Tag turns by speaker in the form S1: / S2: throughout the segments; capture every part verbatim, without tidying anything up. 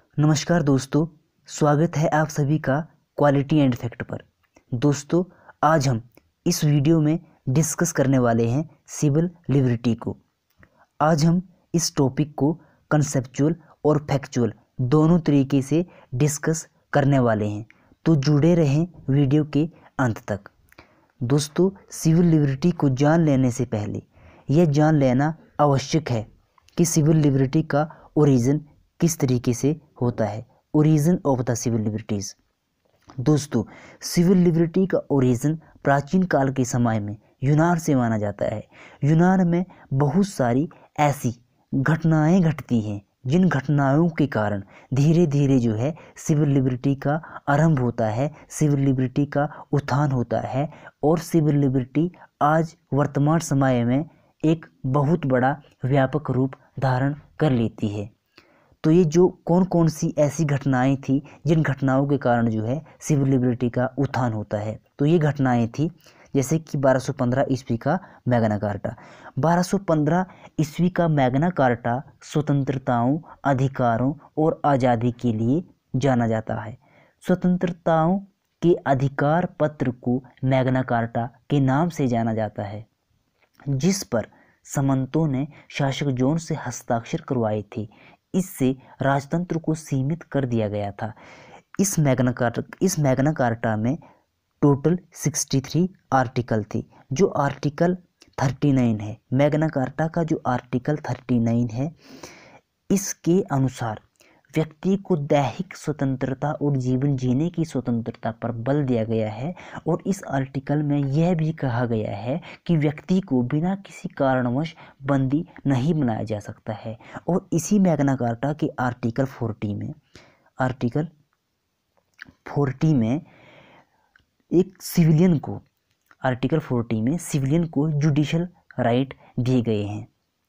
S1: नमस्कार दोस्तों, स्वागत है आप सभी का क्वालिटी एंड फैक्ट पर। दोस्तों, आज हम इस वीडियो में डिस्कस करने वाले हैं सिविल लिबर्टी को। आज हम इस टॉपिक को कंसेप्चुअल और फैक्चुअल दोनों तरीके से डिस्कस करने वाले हैं, तो जुड़े रहें वीडियो के अंत तक। दोस्तों, सिविल लिबर्टी को जान लेने से पहले यह जान लेना आवश्यक है कि सिविल लिबर्टी का ओरिजिन किस तरीके से होता है। Origin of the civil liberties. दोस्तों, सिविल लिबर्टी का ओरिजिन प्राचीन काल के समय में यूनान से माना जाता है। यूनान में बहुत सारी ऐसी घटनाएं घटती हैं जिन घटनाओं के कारण धीरे धीरे जो है सिविल लिबर्टी का आरंभ होता है, सिविल लिबर्टी का उत्थान होता है और सिविल लिबर्टी आज वर्तमान समय में एक बहुत बड़ा व्यापक रूप धारण कर लेती है। तो ये जो कौन कौन सी ऐसी घटनाएं थी जिन घटनाओं के कारण जो है सिविल लिबर्टी का उत्थान होता है, तो ये घटनाएं थी जैसे कि बारह सौ पंद्रह ईस्वी का मैग्ना कार्टा। बारह सौ पंद्रह ईस्वी का मैग्ना कार्टा स्वतंत्रताओं, अधिकारों और आज़ादी के लिए जाना जाता है। स्वतंत्रताओं के अधिकार पत्र को मैग्ना कार्टा के नाम से जाना जाता है, जिस पर सामंतों ने शासक जॉन से हस्ताक्षर करवाए थे। इससे राजतंत्र को सीमित कर दिया गया था। इस मैग्ना कार्टा इस मैग्ना कार्टा में टोटल तिरसठ आर्टिकल थे। जो आर्टिकल उनतालीस है, मैग्ना कार्टा का जो आर्टिकल उनतालीस है, इसके अनुसार व्यक्ति को दैहिक स्वतंत्रता और जीवन जीने की स्वतंत्रता पर बल दिया गया है। और इस आर्टिकल में यह भी कहा गया है कि व्यक्ति को बिना किसी कारणवश बंदी नहीं बनाया जा सकता है। और इसी मैग्ना कार्टा के आर्टिकल चालीस में आर्टिकल चालीस में एक सिविलियन को आर्टिकल चालीस में सिविलियन को जुडिशल राइट दिए गए हैं।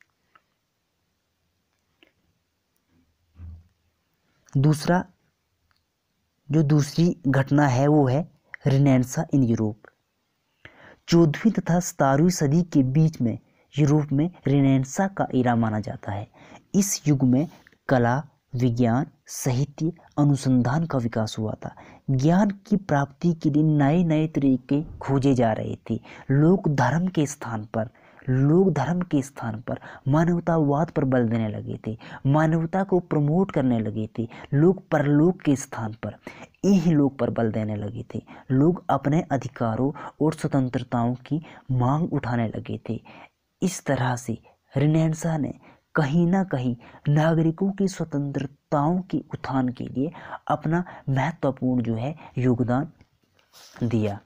S1: दूसरा जो दूसरी घटना है वो है रिनेसां इन यूरोप। चौदहवीं तथा सतारहवीं सदी के बीच में यूरोप में रिनेसां का एरा माना जाता है। इस युग में कला, विज्ञान, साहित्य, अनुसंधान का विकास हुआ था। ज्ञान की प्राप्ति के लिए नए नए तरीके खोजे जा रहे थे। लोग धर्म के स्थान पर लोग धर्म के स्थान पर मानवतावाद पर बल देने लगे थे, मानवता को प्रमोट करने लगे थे। लोग परलोक के स्थान पर इन्हीं लोग पर बल देने लगे थे। लोग अपने अधिकारों और स्वतंत्रताओं की मांग उठाने लगे थे। इस तरह से रिनेसां ने कहीं ना कहीं नागरिकों की स्वतंत्रताओं के उत्थान के लिए अपना महत्वपूर्ण जो है योगदान दिया।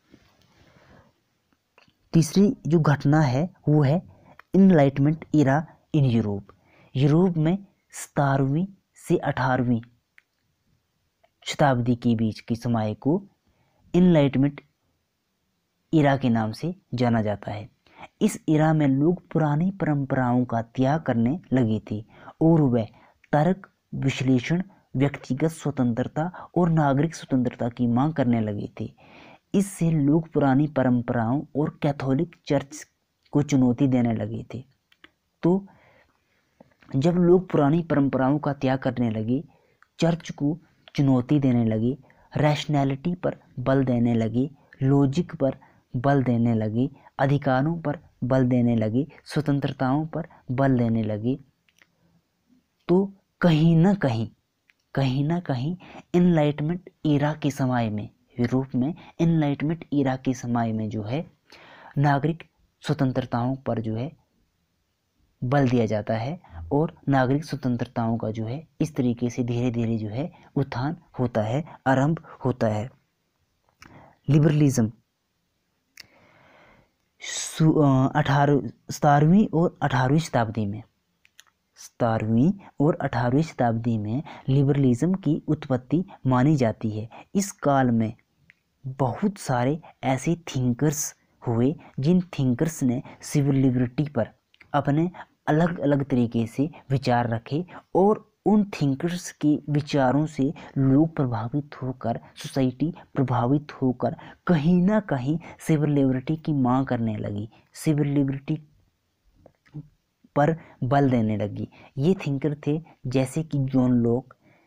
S1: तीसरी जो घटना है वो है enlightenment era in Europe. Europe में सतारहवीं से अठारहवीं शताब्दी के बीच के समय को इनलाइटमेंट इरा के नाम से जाना जाता है। इस इरा में लोग पुरानी परंपराओं का त्याग करने लगे थे और वह तर्क, विश्लेषण, व्यक्तिगत स्वतंत्रता और नागरिक स्वतंत्रता की मांग करने लगे थे। इससे लोग पुरानी परंपराओं और कैथोलिक चर्च को चुनौती देने लगे थे। तो जब लोग पुरानी परंपराओं का त्याग करने लगे, चर्च को चुनौती देने लगे, रैशनैलिटी पर बल देने लगे, लॉजिक पर बल देने लगे, अधिकारों पर बल देने लगे, स्वतंत्रताओं पर बल देने लगे, तो कहीं ना कहीं कहीं ना कहीं इनलाइटमेंट इरा के समय में यूरोप में इनलाइटमेंट इरा के समय में जो है नागरिक स्वतंत्रताओं पर जो है बल दिया जाता है और नागरिक स्वतंत्रताओं का जो है इस तरीके से धीरे धीरे जो है उत्थान होता है, आरंभ होता है। लिबरलिज्म अठारह सतारहवीं और अठारहवीं शताब्दी में सतारहवीं और अठारहवीं शताब्दी में लिबरलिज्म की उत्पत्ति मानी जाती है। इस काल में बहुत सारे ऐसे थिंकर्स हुए जिन थिंकर्स ने सिविल लिबर्टी पर अपने अलग अलग तरीके से विचार रखे और उन थिंकर्स के विचारों से लोग प्रभावित होकर, सोसाइटी प्रभावित होकर कहीं ना कहीं सिविल लिबर्टी की मांग करने लगी, सिविल लिबर्टी पर बल देने लगी। ये थिंकर थे जैसे कि John Locke,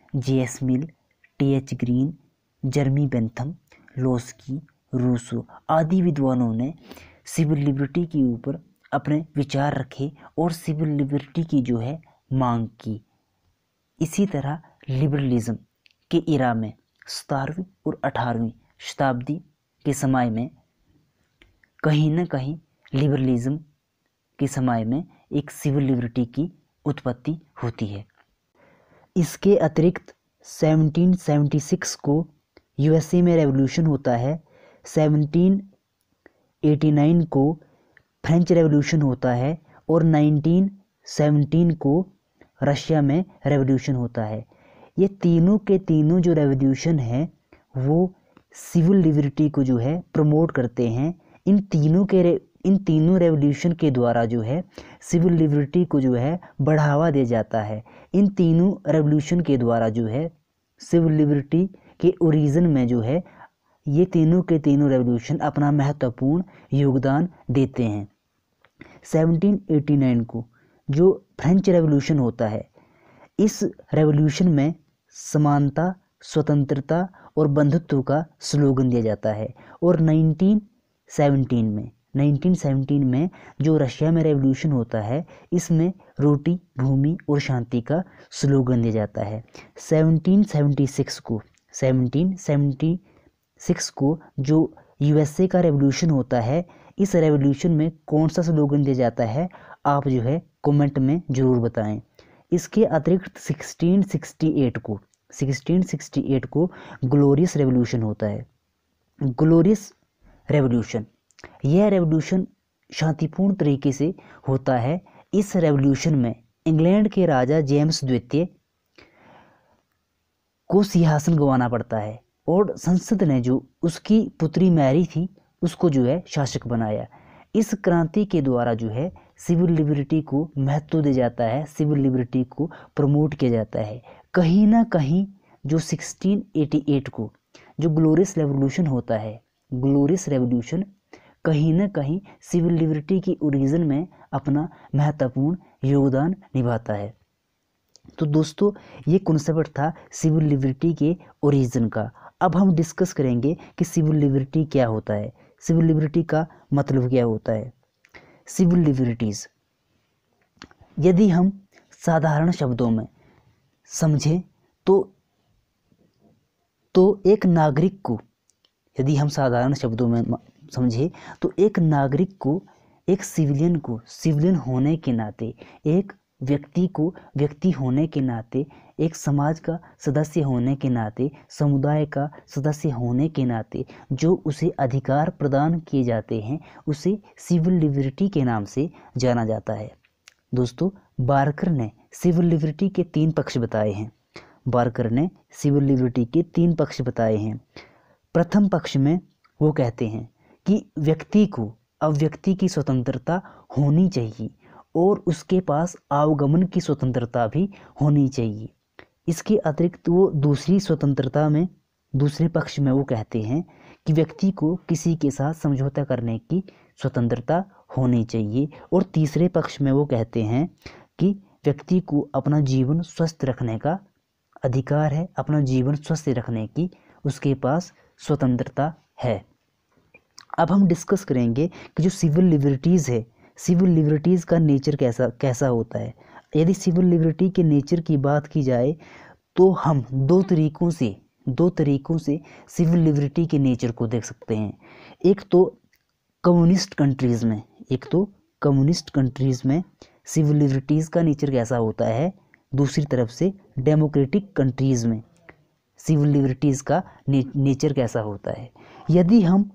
S1: J S Mill, T H Green, Jeremy Bentham, Laski, Rousseau आदि विद्वानों ने सिविल लिबर्टी के ऊपर अपने विचार रखे और सिविल लिबर्टी की जो है मांग की। इसी तरह लिबरलिज्म के इरा में सतारहवीं और अठारहवीं शताब्दी के समय में कहीं न कहीं लिबरलिज्म के समय में एक सिविल लिबर्टी की उत्पत्ति होती है। इसके अतिरिक्त सत्रह सौ छिहत्तर को यूएसए में रेवोल्यूशन होता है, सत्रह सौ नवासी को फ्रेंच रेवोल्यूशन होता है और उन्नीस सौ सत्रह को रशिया में रेवोल्यूशन होता है। ये तीनों के तीनों जो रेवोल्यूशन हैं वो सिविल लिबर्टी को जो है प्रमोट करते हैं। इन तीनों के इन तीनों रेवोल्यूशन के द्वारा जो है सिविल लिबर्टी को जो है बढ़ावा दिया जाता है। इन तीनों रेवोल्यूशन के द्वारा जो है सिविल लिबर्टी के ओरिजिन में जो है ये तीनों के तीनों रेवोल्यूशन अपना महत्वपूर्ण योगदान देते हैं। सत्रह सौ नवासी को जो फ्रेंच रेवोल्यूशन होता है, इस रेवोल्यूशन में समानता, स्वतंत्रता और बंधुत्व का स्लोगन दिया जाता है। और उन्नीस सौ सत्रह में उन्नीस सौ सत्रह में जो रशिया में रेवोल्यूशन होता है, इसमें रोटी, भूमि और शांति का स्लोगन दिया जाता है। सत्रह सौ छिहत्तर को सत्रह सौ छिहत्तर को जो यूएसए का रेवोल्यूशन होता है, इस रेवोल्यूशन में कौन सा स्लोगन दिया जाता है आप जो है कमेंट में ज़रूर बताएं। इसके अतिरिक्त सोलह सौ अड़सठ को सोलह सौ अड़सठ को ग्लोरियस रेवोल्यूशन होता है। ग्लोरियस रेवोल्यूशन यह रेवोल्यूशन शांतिपूर्ण तरीके से होता है। इस रेवोल्यूशन में इंग्लैंड के राजा जेम्स द्वितीय को सिंहासन गंवाना पड़ता है और संसद ने जो उसकी पुत्री मैरी थी उसको जो है शासक बनाया। इस क्रांति के द्वारा जो है सिविल लिबर्टी को महत्व दिया जाता है, सिविल लिबर्टी को प्रमोट किया जाता है। कहीं ना कहीं जो सोलह सौ अट्ठासी को जो ग्लोरियस रेवोल्यूशन होता है, ग्लोरियस रेवोल्यूशन कहीं ना कहीं सिविल लिबर्टी की ओरिजिन में अपना महत्वपूर्ण योगदान निभाता है। तो दोस्तों ये कॉन्सेप्ट था सिविल लिबर्टी के ओरिजिन का। अब हम डिस्कस करेंगे कि सिविल लिबर्टी क्या होता है, सिविल लिबर्टी का मतलब क्या होता है। सिविल लिबर्टीज यदि हम साधारण शब्दों में समझें तो तो एक नागरिक को यदि हम साधारण शब्दों में समझें तो एक नागरिक को, एक सिविलियन को सिविलियन होने के नाते, एक व्यक्ति को व्यक्ति होने के नाते, एक समाज का सदस्य होने के नाते, समुदाय का सदस्य होने के नाते जो उसे अधिकार प्रदान किए जाते हैं उसे सिविल लिबर्टी के नाम से जाना जाता है। दोस्तों बार्कर ने सिविल लिबर्टी के तीन पक्ष बताए हैं। बार्कर ने सिविल लिबर्टी के तीन पक्ष बताए हैं। प्रथम पक्ष में वो कहते हैं कि व्यक्ति को अव्यक्ति की स्वतंत्रता होनी चाहिए और उसके पास आवागमन की स्वतंत्रता भी होनी चाहिए। इसके अतिरिक्त वो दूसरी स्वतंत्रता में दूसरे पक्ष में वो कहते हैं कि व्यक्ति को किसी के साथ समझौता करने की स्वतंत्रता होनी चाहिए। और तीसरे पक्ष में वो कहते हैं कि व्यक्ति को अपना जीवन स्वस्थ रखने का अधिकार है, अपना जीवन स्वस्थ रखने की उसके पास स्वतंत्रता है। अब हम डिस्कस करेंगे कि जो सिविल लिबर्टीज़ है, सिविल लिबर्टीज़ का नेचर कैसा कैसा होता है। यदि सिविल लिबर्टी के नेचर की बात की जाए तो हम दो तरीक़ों से दो तरीक़ों से सिविल लिबर्टी के नेचर को देख सकते हैं। एक तो कम्युनिस्ट कंट्रीज़ में एक तो कम्युनिस्ट कंट्रीज़ में सिविल लिबर्टीज़ का नेचर कैसा होता है, दूसरी तरफ से डेमोक्रेटिक कंट्रीज़ में सिविल लिबर्टीज़ का ने, नेचर कैसा होता है। यदि हम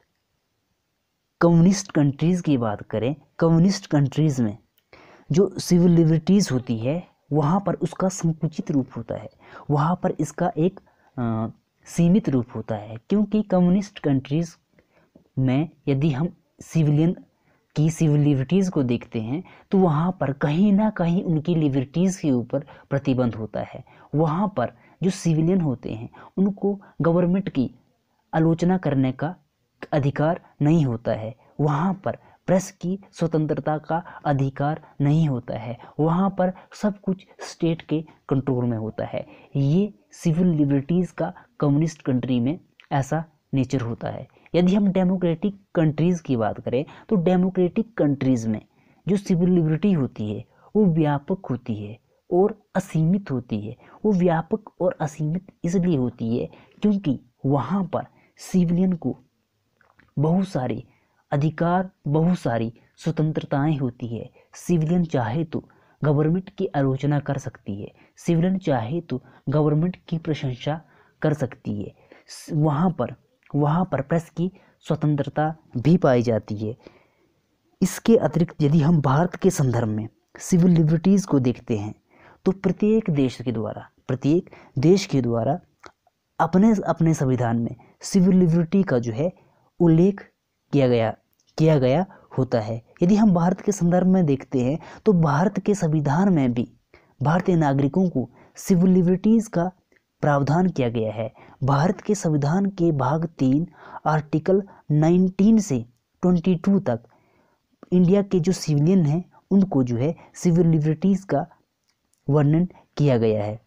S1: कम्युनिस्ट कंट्रीज़ की बात करें, कम्युनिस्ट कंट्रीज़ में जो सिविल लिबर्टीज़ होती है वहाँ पर उसका संकुचित रूप होता है, वहाँ पर इसका एक आ, सीमित रूप होता है। क्योंकि कम्युनिस्ट कंट्रीज़ में यदि हम सिविलियन की सिविल लिबर्टीज़ को देखते हैं तो वहाँ पर कहीं ना कहीं उनकी लिबर्टीज़ के ऊपर प्रतिबंध होता है। वहाँ पर जो सिविलियन होते हैं उनको गवर्नमेंट की आलोचना करने का अधिकार नहीं होता है। वहाँ पर प्रेस की स्वतंत्रता का अधिकार नहीं होता है, वहाँ पर सब कुछ स्टेट के कंट्रोल में होता है। ये सिविल लिबर्टीज़ का कम्युनिस्ट कंट्री में ऐसा नेचर होता है। यदि हम डेमोक्रेटिक कंट्रीज़ की बात करें तो डेमोक्रेटिक कंट्रीज़ में जो सिविल लिबर्टी होती है वो व्यापक होती है और असीमित होती है। वो व्यापक और असीमित इसलिए होती है क्योंकि वहाँ पर सिविलियन को बहुत सारे अधिकार, बहुत सारी स्वतंत्रताएं होती है। सिविलियन चाहे तो गवर्नमेंट की आलोचना कर सकती है, सिविलियन चाहे तो गवर्नमेंट की प्रशंसा कर सकती है। वहाँ पर वहाँ पर प्रेस की स्वतंत्रता भी पाई जाती है। इसके अतिरिक्त यदि हम भारत के संदर्भ में सिविल लिबर्टीज़ को देखते हैं तो प्रत्येक देश के द्वारा प्रत्येक देश के द्वारा अपने अपने संविधान में सिविल लिबर्टी का जो है उल्लेख किया गया किया गया होता है। यदि हम भारत के संदर्भ में देखते हैं तो भारत के संविधान में भी भारतीय नागरिकों को सिविल लिबर्टीज़ का प्रावधान किया गया है। भारत के संविधान के भाग तीन आर्टिकल नाइनटीन से ट्वेंटी टू तक इंडिया के जो सिविलियन हैं उनको जो है सिविल लिबर्टीज़ का वर्णन किया गया है।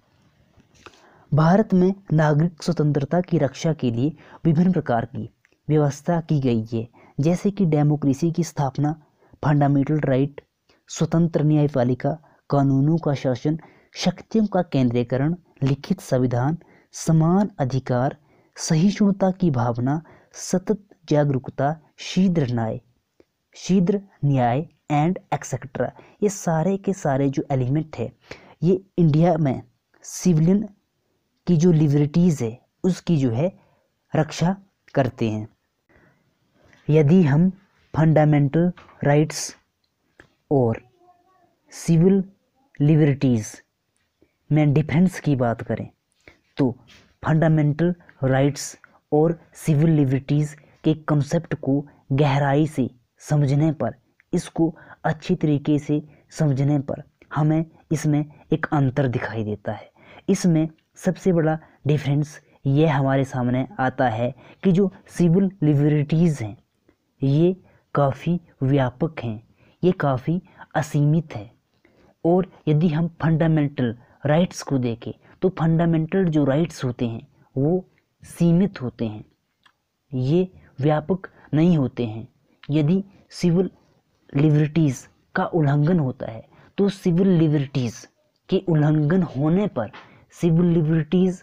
S1: भारत में नागरिक स्वतंत्रता की रक्षा के लिए विभिन्न प्रकार की व्यवस्था की गई है, जैसे कि डेमोक्रेसी की स्थापना, फंडामेंटल राइट, स्वतंत्र न्यायपालिका, कानूनों का शासन, शक्तियों का केंद्रीकरण, लिखित संविधान, समान अधिकार, सहिष्णुता की भावना, सतत जागरूकता, शीघ्र न्याय शीघ्र न्याय एंड एक्सेट्रा। ये सारे के सारे जो एलिमेंट है ये इंडिया में सिविलियन की जो लिबर्टीज़ है उसकी जो है रक्षा करते हैं। यदि हम फंडामेंटल राइट्स और सिविल लिबर्टीज़ में डिफरेंस की बात करें तो फंडामेंटल राइट्स और सिविल लिबर्टीज़ के कंसेप्ट को गहराई से समझने पर, इसको अच्छी तरीके से समझने पर हमें इसमें एक अंतर दिखाई देता है। इसमें सबसे बड़ा डिफरेंस ये हमारे सामने आता है कि जो सिविल लिबर्टीज़ हैं ये काफ़ी व्यापक हैं, ये काफ़ी असीमित है। और यदि हम फंडामेंटल राइट्स को देखें तो फंडामेंटल जो राइट्स होते हैं वो सीमित होते हैं, ये व्यापक नहीं होते हैं। यदि सिविल लिबर्टीज़ का उल्लंघन होता है तो सिविल लिबर्टीज़ के उल्लंघन होने पर सिविल लिबर्टीज़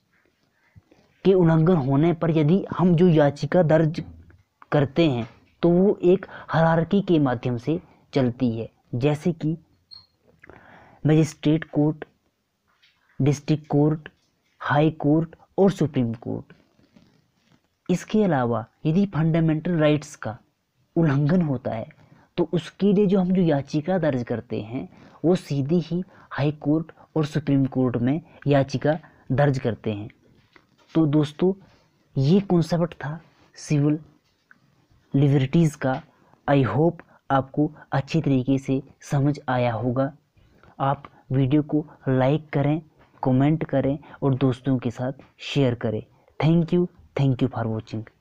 S1: के उल्लंघन होने पर यदि हम जो याचिका दर्ज करते हैं तो वो एक हायरार्की के माध्यम से चलती है, जैसे कि magistrate court, district court, high court और सुप्रीम कोर्ट। इसके अलावा यदि फंडामेंटल राइट्स का उल्लंघन होता है तो उसके लिए जो हम जो याचिका दर्ज करते हैं वो सीधी ही हाई कोर्ट और सुप्रीम कोर्ट में याचिका दर्ज करते हैं। तो दोस्तों ये कॉन्सेप्ट था सिविल लिबर्टीज़ का। आई होप आपको अच्छी तरीके से समझ आया होगा। आप वीडियो को लाइक करें, कमेंट करें और दोस्तों के साथ शेयर करें। Thank you thank you for watching.